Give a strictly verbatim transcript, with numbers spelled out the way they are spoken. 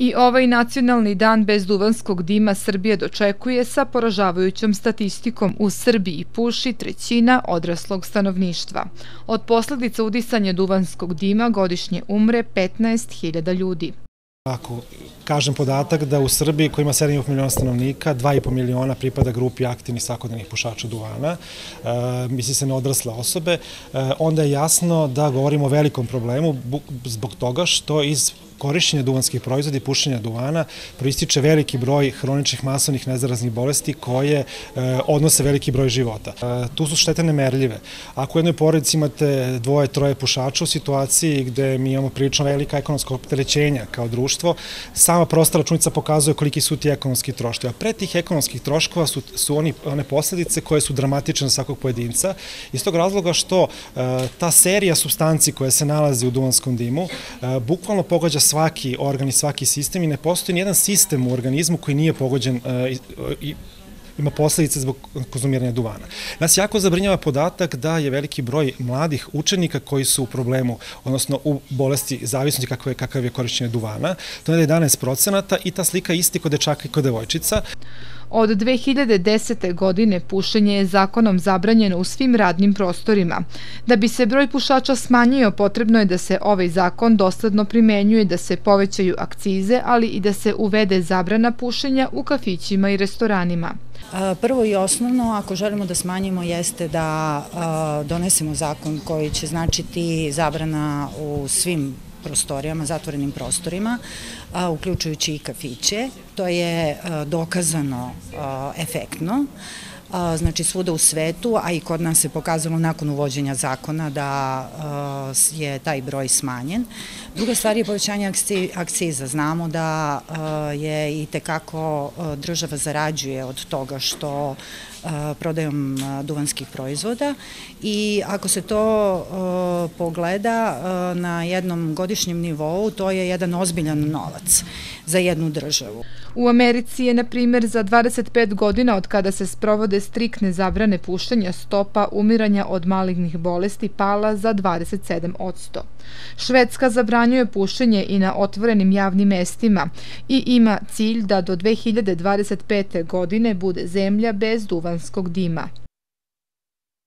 I ovaj nacionalni dan bez duvanskog dima Srbija dočekuje sa poražavajućom statistikom. U Srbiji puši trećina odraslog stanovništva. Od posledica udisanja duvanskog dima godišnje umre petnaest hiljada ljudi. Ako kažem podatak da u Srbiji, koja ima sedam i po miliona stanovnika, dva i po miliona pripada grupi aktivnih svakodnevnih pušača duvana, misli se na odrasle osobe, onda je jasno da govorimo o velikom problemu zbog toga što iz korišćenja duvanskih proizvoda i pušenja duvana proističe veliki broj hroničnih masovnih nezaraznih bolesti koje odnose veliki broj života. Tu su štete nemerljive. Ako u jednoj porodici imate dvoje, troje pušača u situaciji gde mi imamo prilično velika ekonomska opterećenja kao društvo, sama prosta računica pokazuje koliki su ti ekonomski troškovi. A pre tih ekonomskih troškova su, su oni, one posledice koje su dramatične za svakog pojedinca, iz tog razloga što ta serija supstanci koja se nalazi u duvanskom dimu bukvalno pogađa svaki organ i svaki sistem i ne postoji nijedan sistem u organizmu koji nije pogođen i ima posledice zbog konzumiranja duvana. Nas jako zabrinjava podatak da je veliki broj mladih učenika koji su u problemu, odnosno u bolesti zavisnosti kakav je korišćenje duvana. To je jedanaest procenata i ta slika isti kod dečaka i kod devojčica. Od dve hiljade desete. godine pušenje je zakonom zabranjeno u svim radnim prostorima. Da bi se broj pušača smanjio, potrebno je da se ovaj zakon dosledno primenjuje, da se povećaju akcize, ali i da se uvede zabrana pušenja u kafićima i restoranima. Prvo i osnovno, ako želimo da smanjimo, jeste da donesemo zakon koji će značiti zabrana u svim prostorijama, zatvorenim prostorima, uključujući i kafiće. To je dokazano efektno. Znači svuda u svetu, a i kod nas se pokazalo nakon uvođenja zakona da je taj broj smanjen. Druga stvar je povećanje akciza. Znamo da je i tekako država zarađuje od toga što prodajom duvanskih proizvoda i ako se to pogleda na jednom godišnjem nivou, to je jedan ozbiljan novac za jednu državu. U Americi je, na primjer, za dvadeset pet godina od kada se sprovode striktne zabrane pušenja, stopa umiranja od malignih bolesti pala za dvadeset sedam posto. Švedska zabranjuje pušenje i na otvorenim javnim mestima i ima cilj da do dve hiljade dvadeset pete. godine bude zemlja bez duvanskog dima.